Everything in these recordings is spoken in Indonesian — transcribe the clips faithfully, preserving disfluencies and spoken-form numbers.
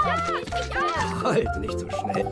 Halt nicht so schnell.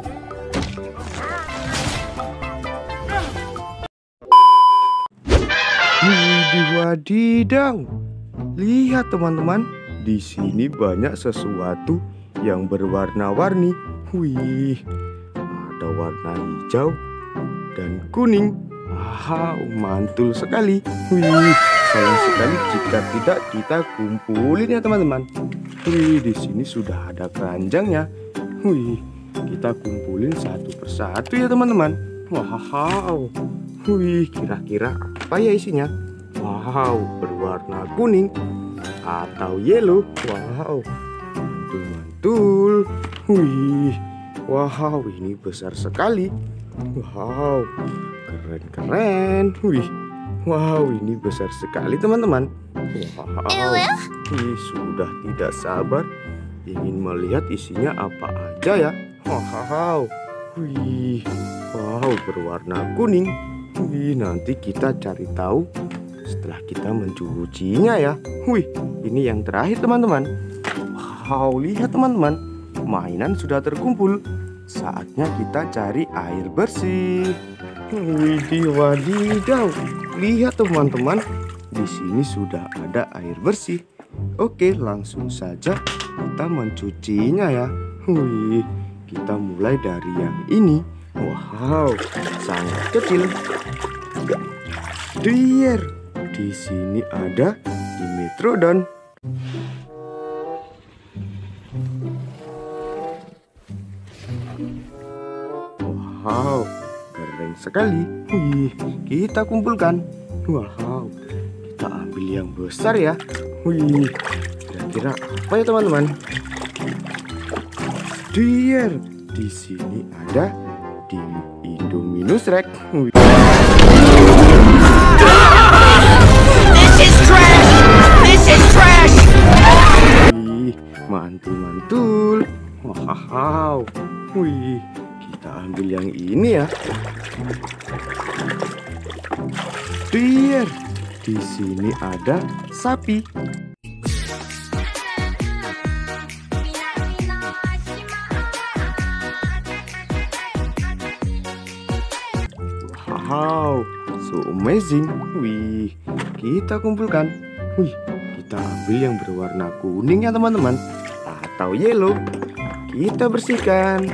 Wadidaw, lihat teman-teman, di sini banyak sesuatu yang berwarna-warni. Wih, ada warna hijau dan kuning. Wow, mantul sekali. Wih, sayang sekali jika tidak kita kumpulin ya teman-teman. Wih, di sini sudah ada keranjangnya. Wih, kita kumpulin satu persatu ya teman-teman. Wow, wih, kira-kira apa ya isinya? Wow, berwarna kuning atau yellow. Wow, mantul-mantul. Wih, wow, ini besar sekali. Wow, keren-keren. Wih, wow, ini besar sekali teman-teman. Wow, wih, sudah tidak sabar ingin melihat isinya apa aja ya. Wow, wih, wow, berwarna kuning. Wih, nanti kita cari tahu setelah kita mencucinya ya. Wih, ini yang terakhir teman-teman. Wow, lihat teman-teman, mainan sudah terkumpul. Saatnya kita cari air bersih. Widih, wadidaw, lihat teman-teman, di sini sudah ada air bersih. Oke, langsung saja kita mencucinya ya. Wih, kita mulai dari yang ini. Wow, sangat kecil. Dear, di sini ada Dimetrodon. Wow, keren sekali. Wih, kita kumpulkan. Wow, kita ambil yang besar ya. Wih, kira-kira apa ya teman-teman? Dear, di sini ada di Indominus Rex. Wih. Wih, mantul-mantul. Wow, wih, kita ambil yang ini ya. Dear, di sini ada sapi. Wow, so amazing. Wih, kita kumpulkan. Wih, kita ambil yang berwarna kuning ya teman-teman, atau yellow. Kita bersihkan.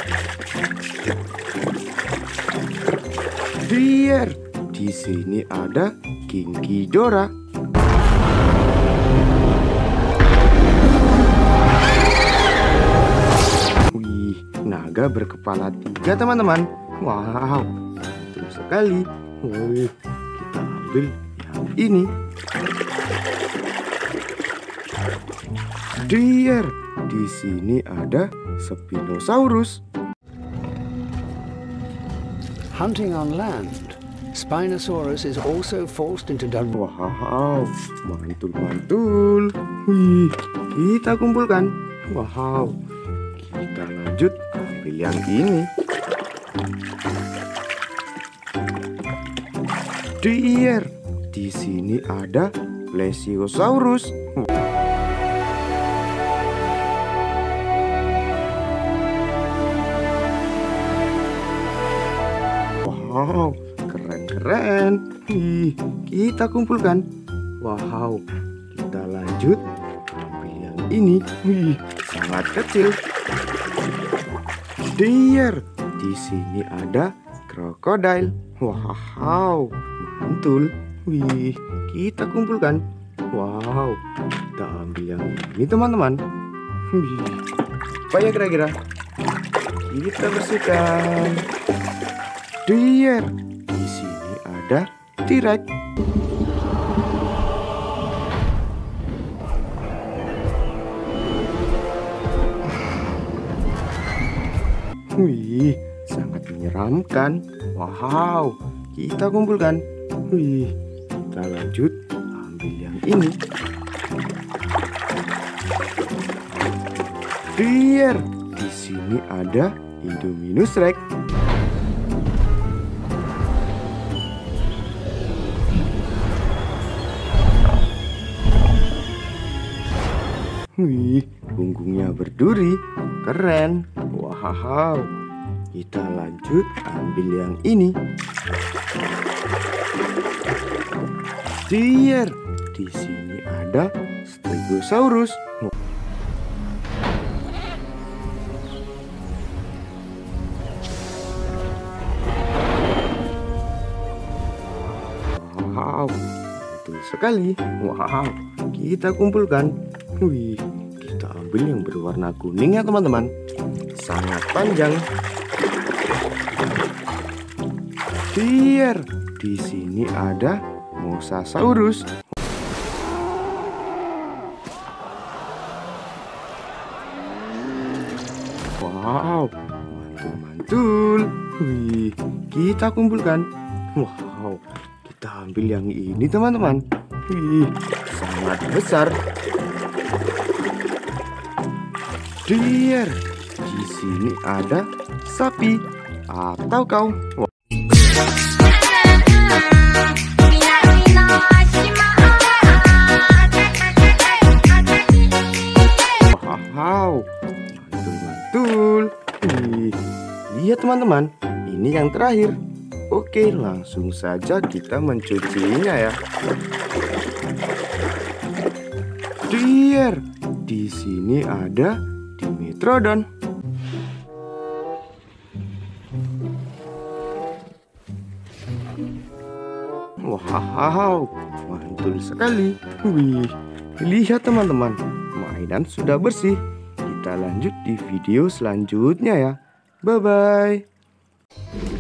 Dear, di sini ada King Ghidorah. Wih, naga berkepala tiga teman-teman. Wow, betul sekali. Wih, kita ambil yang ini. Dear, di sini ada Spinosaurus. Hunting on land, Spinosaurus is also forced into the... Wow, mantul-mantul. Wih, kita kumpulkan. Wow, kita lanjut ambil yang ini. Dear, di sini ada Plesiosaurus. Wow, keren-keren. Wih, kita kumpulkan. Wow, kita lanjut ambil yang ini. Wih, sangat kecil. Dear, di sini ada krokodil. Wow, mantul. Wih, kita kumpulkan. Wow, kita ambil yang ini teman-teman. Wih, apa ya kira-kira? Kita bersihkan. Dear, di sini ada T-Rex. Wih, sangat menyeramkan. Wow, kita kumpulkan. Wih, kita lanjut ambil yang ini. Dear, di sini ada Indominus Rex. Wih, punggungnya berduri. keren. Wow, kita lanjut ambil yang ini. Dear, di sini ada Stegosaurus. Wow, betul sekali. Wow, kita kumpulkan. Wih, kita ambil yang berwarna kuning ya teman-teman. Sangat panjang. Dear, di sini ada Mosasaurus. Wow, mantul-mantul. Wih, kita kumpulkan. Wow, kita ambil yang ini teman-teman. Wih, sangat besar. Dear, di sini ada sapi atau kau. Wow, mantul-mantul. Wih, lihat teman-teman, ini yang terakhir. Oke, langsung saja kita mencucinya ya. Dear, di sini ada Dimetrodon. Wow, mantul sekali. Wih, lihat teman-teman, mainan sudah bersih. Kita lanjut di video selanjutnya ya. Bye-bye.